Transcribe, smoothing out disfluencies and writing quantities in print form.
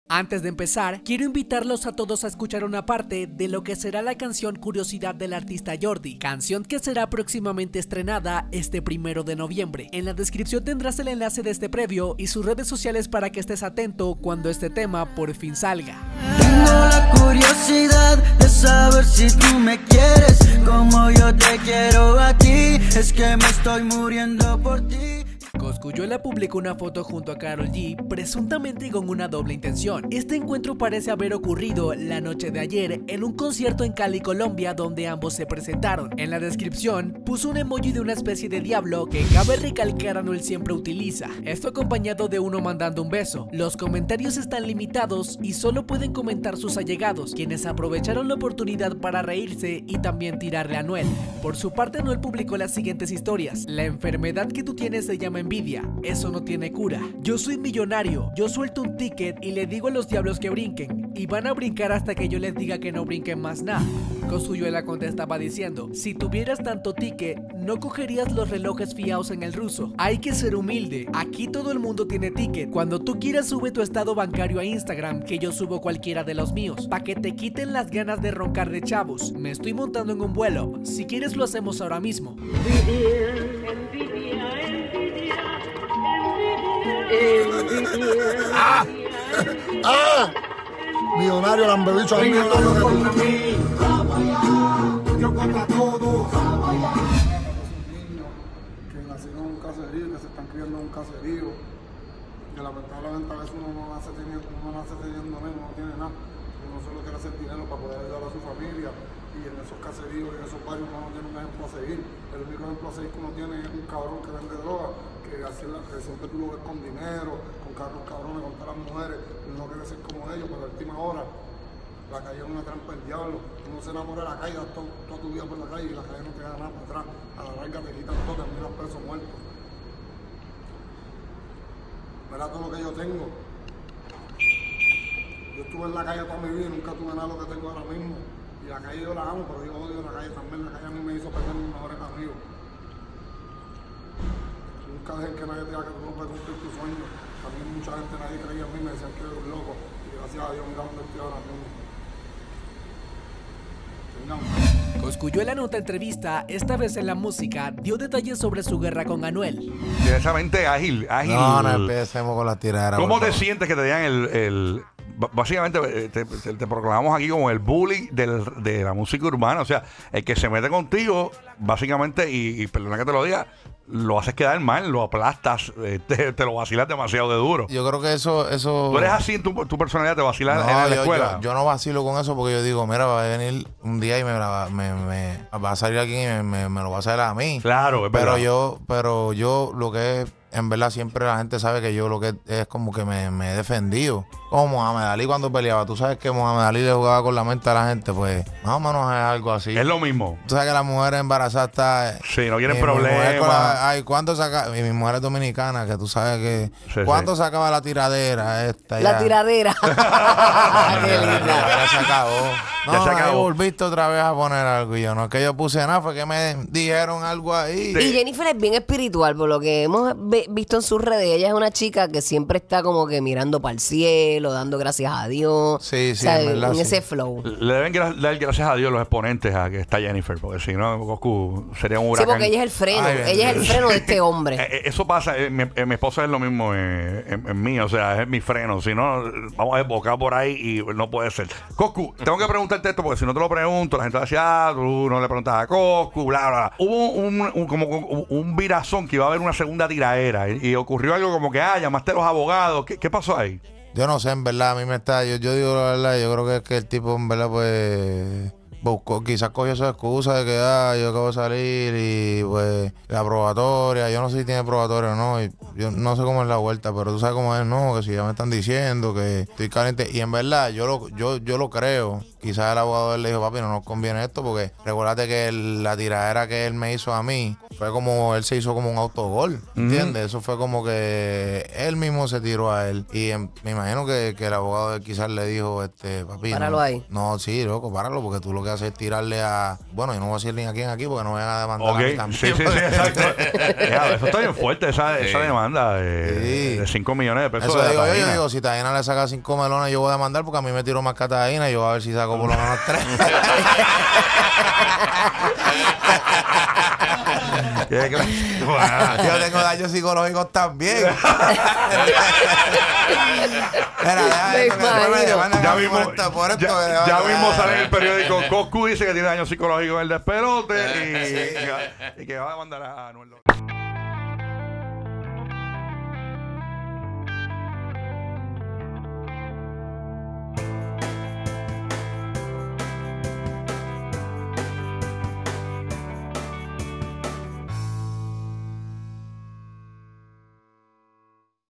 Antes de empezar, quiero invitarlos a todos a escuchar una parte de lo que será la canción Curiosidad del artista Jordi, canción que será próximamente estrenada este 1 de noviembre. En la descripción tendrás el enlace de este previo y sus redes sociales para que estés atento cuando este tema por fin salga. Tengo la curiosidad de saber si tú me quieres como yo te quiero a ti, es que me estoy muriendo por ti. Cosculluela publicó una foto junto a Karol G, presuntamente con una doble intención. Este encuentro parece haber ocurrido la noche de ayer en un concierto en Cali, Colombia, donde ambos se presentaron. En la descripción puso un emoji de una especie de diablo que cabe recalcar Anuel siempre utiliza, esto acompañado de uno mandando un beso. Los comentarios están limitados y solo pueden comentar sus allegados, quienes aprovecharon la oportunidad para reírse y también tirarle a Anuel. Por su parte, Anuel publicó las siguientes historias: la enfermedad que tú tienes se llama envidia, eso no tiene cura. Yo soy millonario, yo suelto un ticket y le digo a los diablos que brinquen, y van a brincar hasta que yo les diga que no brinquen más nada. Cosculluela contestaba diciendo: si tuvieras tanto ticket, no cogerías los relojes fiados en el ruso. Hay que ser humilde, aquí todo el mundo tiene ticket. Cuando tú quieras sube tu estado bancario a Instagram, que yo subo cualquiera de los míos, pa' que te quiten las ganas de roncar de chavos. Me estoy montando en un vuelo, si quieres lo hacemos ahora mismo. Millonario, lambebicho, a mí millonario que Yo contra todo. que nacieron en un caserío y que se están criando en un caserío. Que lamentablemente a veces uno no nace teniendo nada, no tiene nada. Uno solo quiere hacer dinero para poder ayudar a su familia. Y en esos caseríos y en esos barrios uno no tiene un ejemplo a seguir. El único ejemplo a seguir que uno tiene es un cabrón que vende droga, que siempre tú lo ves con dinero, con carros cabrones, con todas las mujeres. Uno quiere ser como ellos, pero a la última hora la calle es una trampa del diablo. Uno se enamora de la calle, das toda tu vida por la calle y la calle no te da nada para atrás. A la larga te quitan todo, terminas preso muerto. Verá todo lo que yo tengo. Yo estuve en la calle toda mi vida y nunca tuve nada lo que tengo ahora mismo. Y la calle yo la amo, pero yo odio la calle también. La calle a mí me hizo perder mis mejores amigos. Nunca dejen que nadie te diga que tú no puedes cumplir tus sueños. A mí mucha gente, nadie creía en mí, me decían que era un loco. Y gracias a Dios, mira dónde estoy ahora mismo. Cosculluela en otra entrevista, esta vez en la música, dio detalles sobre su guerra con Anuel. Directamente ágil. No empecemos con la tiradera. ¿Cómo te sientes que te digan básicamente te proclamamos aquí como el bully de la música urbana? O sea, el que se mete contigo, básicamente, y perdona que te lo diga, lo haces quedar mal, lo aplastas, te lo vacilas demasiado de duro. Yo creo que eso... ¿Tú eres así en tu personalidad, te vacilas en la escuela? Yo no vacilo con eso porque yo digo, mira, va a venir un día y me va a salir aquí y me lo va a hacer a mí. Claro, es verdad. Pero yo lo que es, en verdad, siempre la gente sabe que yo lo que es como que me he defendido. Como Mohamed Ali cuando peleaba. Tú sabes que Mohamed Ali le jugaba con la mente a la gente, pues más o menos es algo así. Es lo mismo. Tú sabes que las mujeres embarazadas está... Sí, no quieren problemas. Ay, ¿cuánto saca? Y mi mujer es dominicana, que tú sabes que... Sí, ¿Cuánto sacaba la tiradera esta? La tiradera. Qué linda. Ya se acabó. No, Ya se acabó. ahí volviste otra vez a poner algo. Y yo, no es que yo puse nada, fue que me dijeron algo ahí. Y Jennifer es bien espiritual, por lo que hemos visto en sus redes. Ella es una chica que siempre está como que mirando para el cielo, dando gracias a Dios. Sí, o sea, en verdad, en sí. ese flow. Le deben dar gracias a Dios los exponentes a que está Jennifer, porque si no, Goku sería un Sí, huracán. porque ella es el freno. Ay, ella es el freno de este hombre. Eso pasa, mi esposa es lo mismo en mí, o sea, es mi freno. Si no, vamos a desbocar por ahí y no puede ser. Coscu, tengo que preguntarte esto porque si no te lo pregunto, la gente va a decir, tú no le preguntas a Coscu, bla, bla. Hubo como un virazón que iba a haber una segunda tiradera y ocurrió algo como que, llamaste a los abogados. ¿Qué pasó ahí? Yo no sé, en verdad, a mí me está... Yo digo la verdad, yo creo que es que el tipo, en verdad, pues... quizás cogió esa excusa de que yo acabo de salir y pues la probatoria, yo no sé si tiene probatoria o no, y yo no sé cómo es la vuelta, pero tú sabes cómo es, no, que si ya me están diciendo que estoy caliente, y en verdad yo lo creo, quizás el abogado de él le dijo, papi, no nos conviene esto porque recuérdate que la tiradera que él me hizo a mí fue como, él se hizo como un autogol, ¿entiendes? Eso fue como que él mismo se tiró a él. Y me imagino que el abogado de él quizás le dijo, papi, páralo no, ahí. no, sí, loco, páralo, porque tú lo que haces es tirarle a, bueno, yo no voy a decir ni a quién aquí porque no vayan a demandar a mí también. Sí, exacto. Ya, eso está bien fuerte, esa demanda de 5 millones de pesos. Eso de digo Taína. yo digo, si Taína le saca 5 melones, yo voy a demandar porque a mí me tiró más que a Taína y yo voy a ver si saco por lo menos 3. Yo tengo daños psicológicos también. Ya mismo sale en el periódico. Coscu dice que tiene daños psicológicos en el despelote y que va a demandar a Anuel.